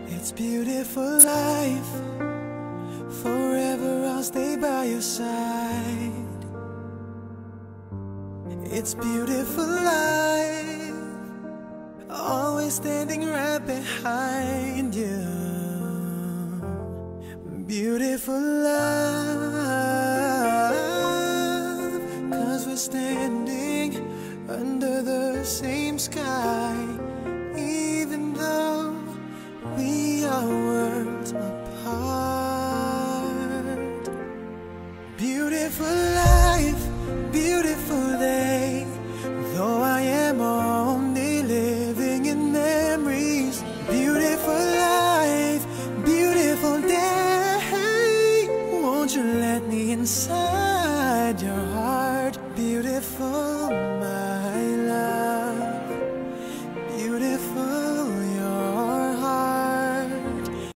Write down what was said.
It's beautiful life. Forever I'll stay by your side. It's beautiful life. Always standing right behind you. Beautiful